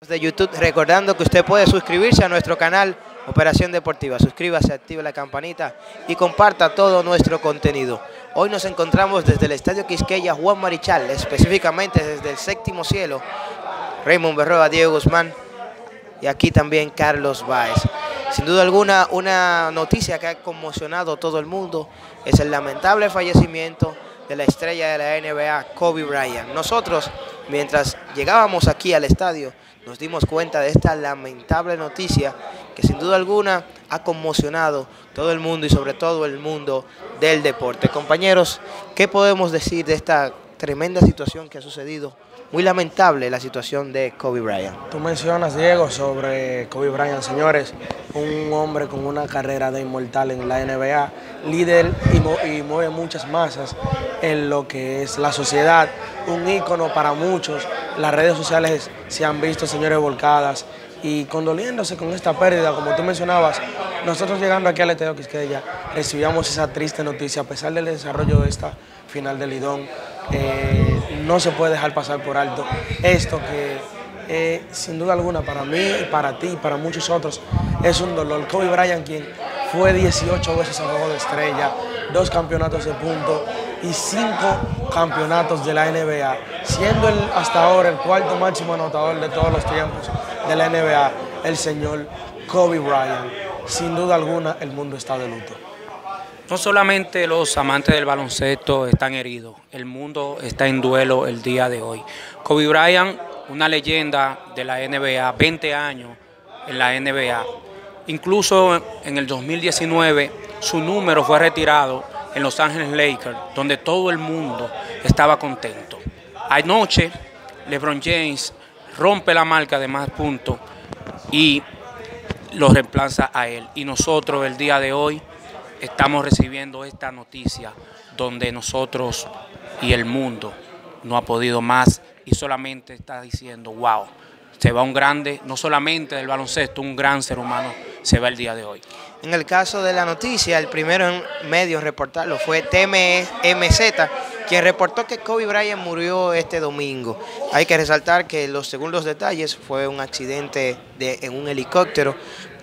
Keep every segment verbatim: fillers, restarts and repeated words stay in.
De YouTube, recordando que usted puede suscribirse a nuestro canal Operación Deportiva. Suscríbase, active la campanita y comparta todo nuestro contenido. Hoy nos encontramos desde el Estadio Quisqueya Juan Marichal, específicamente desde el Séptimo Cielo. Raymond Berroa, Diego Guzmán y aquí también Carlos Báez. Sin duda alguna, una noticia que ha conmocionado a todo el mundo es el lamentable fallecimiento de la estrella de la N B A, Kobe Bryant. Nosotros, mientras llegábamos aquí al estadio, nos dimos cuenta de esta lamentable noticia que sin duda alguna ha conmocionado todo el mundo y sobre todo el mundo del deporte. Compañeros, ¿qué podemos decir de esta tremenda situación que ha sucedido? Muy lamentable la situación de Kobe Bryant. Tú mencionas, Diego, sobre Kobe Bryant, señores, un hombre con una carrera de inmortal en la N B A, líder y, y mueve muchas masas en lo que es la sociedad, un ícono para muchos. Las redes sociales se han visto, señores, volcadas y condoliéndose con esta pérdida, como tú mencionabas. Nosotros llegando aquí al Estadio Quisqueya recibíamos esa triste noticia, a pesar del desarrollo de esta final del Lidón. Eh, no se puede dejar pasar por alto esto que eh, sin duda alguna para mí y para ti y para muchos otros es un dolor. Kobe Bryant, quien fue dieciocho veces al Juego de Estrella, dos campeonatos de punto y cinco campeonatos de la N B A, siendo el, hasta ahora el cuarto máximo anotador de todos los tiempos de la N B A, el señor Kobe Bryant. Sin duda alguna el mundo está de luto. No solamente los amantes del baloncesto están heridos, el mundo está en duelo el día de hoy. Kobe Bryant, una leyenda de la N B A, veinte años en la N B A. Incluso en el dos mil diecinueve su número fue retirado en Los Ángeles Lakers, donde todo el mundo estaba contento. Anoche, LeBron James rompe la marca de más puntos y lo reemplaza a él. Y nosotros el día de hoy estamos recibiendo esta noticia donde nosotros y el mundo no ha podido más y solamente está diciendo, wow, se va un grande, no solamente del baloncesto, un gran ser humano se va el día de hoy. En el caso de la noticia, el primero en medios reportarlo fue T M Z, quien reportó que Kobe Bryant murió este domingo. Hay que resaltar que los segundos detalles fue un accidente de, en un helicóptero,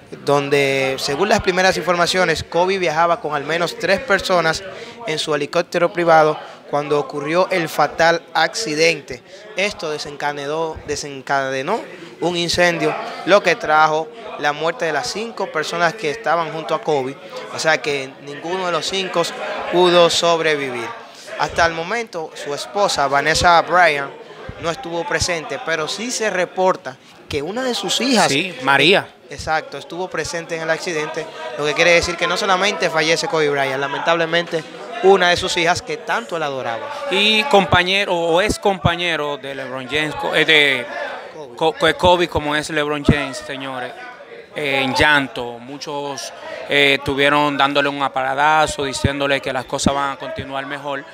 donde según las primeras informaciones Kobe viajaba con al menos tres personas en su helicóptero privado cuando ocurrió el fatal accidente. Esto desencadenó, desencadenó un incendio, lo que trajo la muerte de las cinco personas que estaban junto a Kobe, o sea que ninguno de los cinco pudo sobrevivir. Hasta el momento su esposa Vanessa Bryant no estuvo presente, pero sí se reporta que una de sus hijas, sí, María, exacto, estuvo presente en el accidente, lo que quiere decir que no solamente fallece Kobe Bryant, lamentablemente una de sus hijas que tanto él adoraba. Y compañero o ex compañero de LeBron James, de Kobe, Kobe como es LeBron James, señores, eh, en llanto. Muchos eh, estuvieron dándole un aparadazo, diciéndole que las cosas van a continuar mejor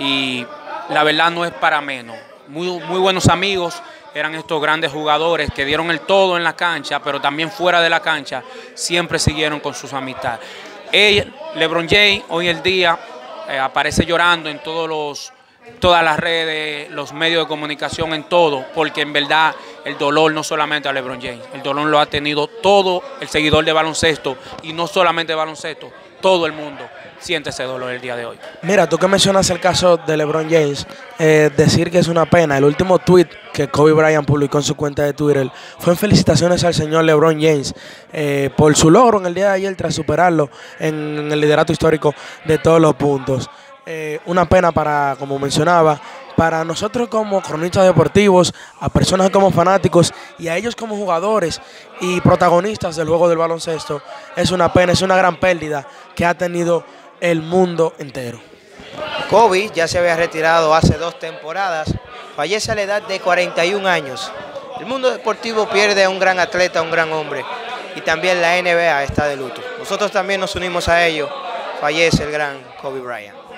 y la verdad no es para menos. Muy, muy buenos amigos eran estos grandes jugadores que dieron el todo en la cancha, pero también fuera de la cancha siempre siguieron con sus amistades. Él, LeBron James, hoy el día eh, aparece llorando en todos los, todas las redes, los medios de comunicación, en todo, porque en verdad el dolor no solamente a LeBron James, el dolor lo ha tenido todo el seguidor de baloncesto y no solamente de baloncesto, todo el mundo siente ese dolor el día de hoy. Mira, tú que mencionas el caso de LeBron James, eh, decir que es una pena. El último tweet que Kobe Bryant publicó en su cuenta de Twitter fue en felicitaciones al señor LeBron James eh, por su logro en el día de ayer tras superarlo en, en el liderato histórico de todos los puntos. Eh, una pena para, como mencionaba, para nosotros como cronistas deportivos, a personas como fanáticos y a ellos como jugadores y protagonistas del juego del baloncesto, es una pena, es una gran pérdida que ha tenido el mundo entero. Kobe ya se había retirado hace dos temporadas, fallece a la edad de cuarenta y un años. El mundo deportivo pierde a un gran atleta, a un gran hombre, y también la N B A está de luto. Nosotros también nos unimos a ello, fallece el gran Kobe Bryant.